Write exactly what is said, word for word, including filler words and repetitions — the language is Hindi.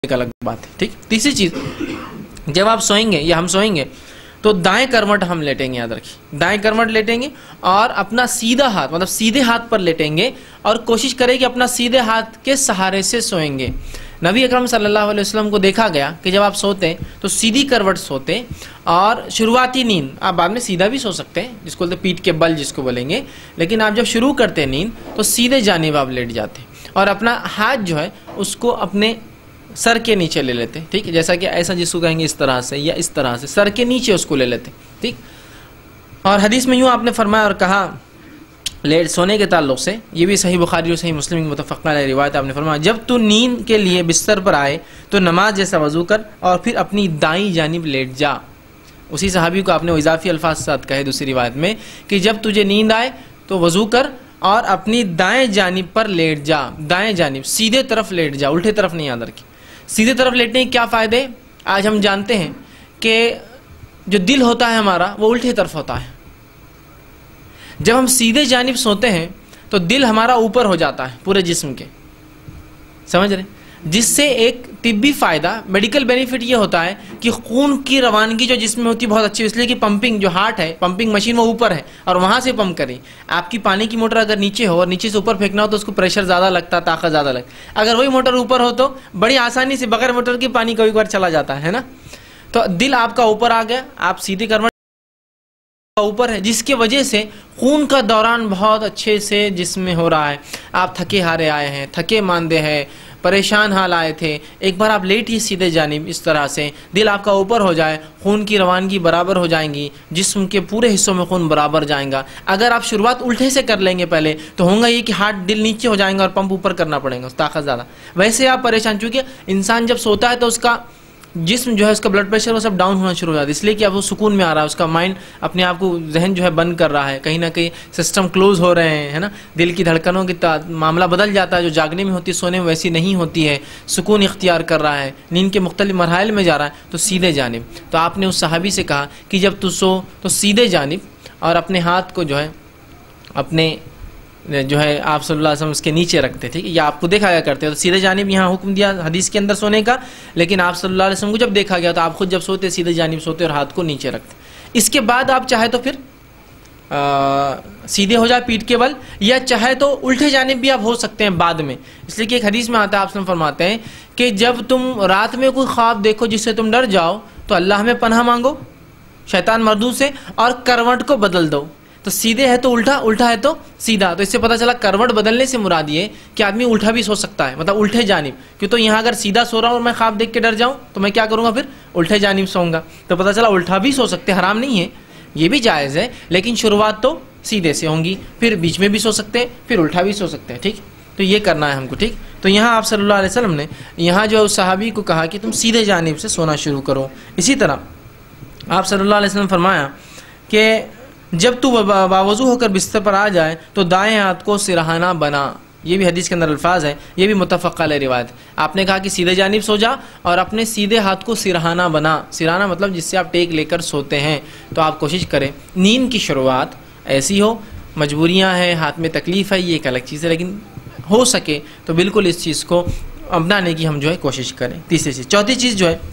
एक अलग बात है। ठीक, तीसरी चीज, जब आप सोएंगे या हम सोएंगे तो दाएं करवट हम लेटेंगे, याद रखिए दाएं करवट लेटेंगे और अपना सीधा हाथ मतलब सीधे हाथ पर लेटेंगे और कोशिश करें कि अपना सीधे हाथ के सहारे से सोएंगे। नबी अकरम सल्लल्लाहु अलैहि वसल्लम को देखा गया कि जब आप सोते तो सीधी करवट सोते और शुरुआती नींद, आप बाद में सीधा भी सो सकते हैं जिसको बोलते पीठ के बल जिसको बोलेंगे, लेकिन आप जब शुरू करते हैं नींद तो सीधे जानिब आप लेट जाते और अपना हाथ जो है उसको अपने सर के नीचे ले लेते। ठीक, जैसा कि ऐसा जिसको कहेंगे इस तरह से या इस तरह से सर के नीचे उसको ले लेते। ठीक, और हदीस में यूँ आपने फरमाया और कहा लेट सोने के ताल्लुक से, ये भी सही बुखारी और सही मुस्लिम की मुतफ़क़ अलैह रिवायत, आपने फरमाया जब तू नींद के लिए बिस्तर पर आए तो नमाज जैसा वज़ू कर और फिर अपनी दाईं जानिब लेट जा। उसी सहाबी को आपने इजाफी अल्फाज के साथ कहे दूसरी रिवायत में कि जब तुझे नींद आए तो वज़ू कर और अपनी दाएं जानिब पर लेट जा। दाएं जानिब सीधे तरफ लेट जा, उल्टे तरफ नहीं, याद रखिए। सीधे तरफ लेटने के क्या फ़ायदे, आज हम जानते हैं कि जो दिल होता है हमारा वो उल्टे तरफ होता है। जब हम सीधे जानिब सोते हैं तो दिल हमारा ऊपर हो जाता है पूरे जिस्म के, समझ रहे, जिससे एक तिब्बी फ़ायदा मेडिकल बेनिफिट ये होता है कि खून की रवानगी जो जिस्म में होती है बहुत अच्छी, इसलिए कि पंपिंग जो हार्ट है, पंपिंग मशीन वो ऊपर है और वहाँ से पंप करें। आपकी पानी की मोटर अगर नीचे हो और नीचे से ऊपर फेंकना हो तो उसको प्रेशर ज़्यादा लगता है, ताकत ज़्यादा लगता है। अगर वही मोटर ऊपर हो तो बड़ी आसानी से बगैर मोटर के पानी कभी बार चला जाता है ना। तो दिल आपका ऊपर आ गया, आप सीधे करवट ऊपर है, जिसके वजह से खून का दौरान बहुत अच्छे से जिस्म में हो रहा है। आप थके हारे आए हैं, थके मांदे हैं, परेशान हाल आए थे, एक बार आप लेट ही सीधे जानिब इस तरह से दिल आपका ऊपर हो जाए, खून की रवानगी बराबर हो जाएंगी, जिस्म के पूरे हिस्सों में खून बराबर जाएगा। अगर आप शुरुआत उल्टे से कर लेंगे पहले तो होगा ये कि हार्ट दिल नीचे हो जाएगा और पंप ऊपर करना पड़ेगा, ताकत ज़्यादा। वैसे आप परेशान, चूँकि इंसान जब सोता है तो उसका जिस्म जो है उसका ब्लड प्रेशर वो सब डाउन होना शुरू हो जाता है, इसलिए कि अब वो सुकून में आ रहा है, उसका माइंड अपने आप को जहन जो है बंद कर रहा है, कहीं ना कहीं सिस्टम क्लोज हो रहे हैं, है ना। दिल की धड़कनों की मामला बदल जाता है, जो जागने में होती है सोने में वैसी नहीं होती है, सुकून इख्तियार कर रहा है, नींद के मुख्तलिफ मरहल में जा रहा है, तो सीधे जानिब। तो आपने उस सहाबी से कहा कि जब तू सो तो सीधे जानिब और अपने हाथ को जो है अपने जो है आप सल्लल्लाहु अलैहि वसल्लम उसके नीचे रखते, ठीक है, या आपको देखा गया करते हो तो सीधे जानिब यहाँ हुक्म दिया हदीस के अंदर सोने का, लेकिन आप सल्लल्लाहु अलैहि वसल्लम को जब देखा गया तो आप खुद जब सोते सीधे जानिब सोते और हाथ को नीचे रखते। इसके बाद आप चाहे तो फिर आ, सीधे हो जाए पीठ के बल, या चाहे तो उल्टे जानिब भी आप हो सकते हैं बाद में, इसलिए कि एक हदीस में आता है आप फरमाते हैं कि जब तुम रात में कोई ख्वाब देखो जिससे तुम डर जाओ तो अल्लाह में पनाह मांगो शैतान मर्दू से और करवट को बदल दो। तो सीधे है तो उल्टा, उल्टा है तो सीधा। तो इससे पता चला करवट बदलने से मुराद ये कि आदमी उल्टा भी सो सकता है, मतलब उल्टे जानिब। क्यों, तो यहाँ अगर सीधा सो रहा हूँ और मैं ख्वाब देख के डर जाऊँ तो मैं क्या करूँगा, फिर उल्टे जानिब सोऊंगा। तो पता चला उल्टा भी सो सकते, हराम नहीं है, ये भी जायज़ है, लेकिन शुरुआत तो सीधे से होंगी, फिर बीच में भी सो सकते हैं, फिर उल्टा भी सो सकते हैं। ठीक, तो ये करना है हमको। ठीक, तो यहाँ आप सल्लल्लाहु अलैहि वसल्लम ने यहाँ जो सहाबी को कहा कि तुम सीधे जानिब से सोना शुरू करो। इसी तरह आप सल्लल्लाहु अलैहि वसल्लम फरमाया कि जब तू बावजू होकर बिस्तर पर आ जाए तो दाएं हाथ को सिरहाना बना। ये भी हदीस के अंदर अल्फाज है, ये भी मुतफ़क़ अलैह रिवायत। आपने कहा कि सीधे जानिब सो जा और अपने सीधे हाथ को सिरहाना बना। सिरहाना मतलब जिससे आप टेक लेकर सोते हैं। तो आप कोशिश करें नींद की शुरुआत ऐसी हो, मजबूरियाँ हैं, हाथ में तकलीफ़ है, ये एक अलग चीज़ है, लेकिन हो सके तो बिल्कुल इस चीज़ को अपनाने की हम जो है कोशिश करें। तीसरी चीज़, चौथी चीज़ जो है